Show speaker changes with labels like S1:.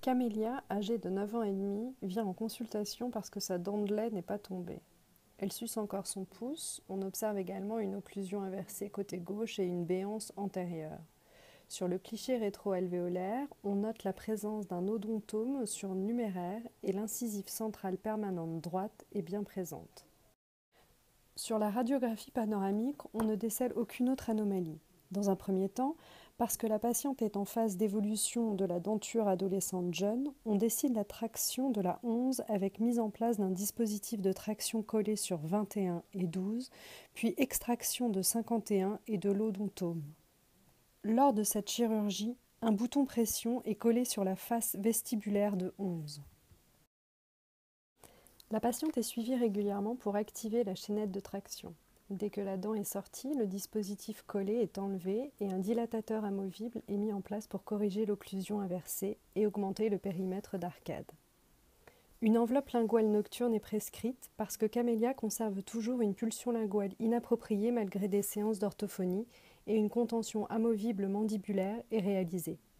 S1: Camélia, âgée de 9 ans et demi, vient en consultation parce que sa dent de lait n'est pas tombée. Elle suce encore son pouce. On observe également une occlusion inversée côté gauche et une béance antérieure. Sur le cliché rétro-alvéolaire, on note la présence d'un odontome surnuméraire et l'incisive centrale permanente droite est bien présente. Sur la radiographie panoramique, on ne décèle aucune autre anomalie. Dans un premier temps, parce que la patiente est en phase d'évolution de la denture adolescente jeune, on décide la traction de la 11 avec mise en place d'un dispositif de traction collé sur 21 et 12, puis extraction de 51 et de l'odontome. Lors de cette chirurgie, un bouton pression est collé sur la face vestibulaire de 11. La patiente est suivie régulièrement pour activer la chaînette de traction. Dès que la dent est sortie, le dispositif collé est enlevé et un dilatateur amovible est mis en place pour corriger l'occlusion inversée et augmenter le périmètre d'arcade. Une enveloppe linguale nocturne est prescrite parce que Camélia conserve toujours une pulsion linguale inappropriée malgré des séances d'orthophonie et une contention amovible mandibulaire est réalisée.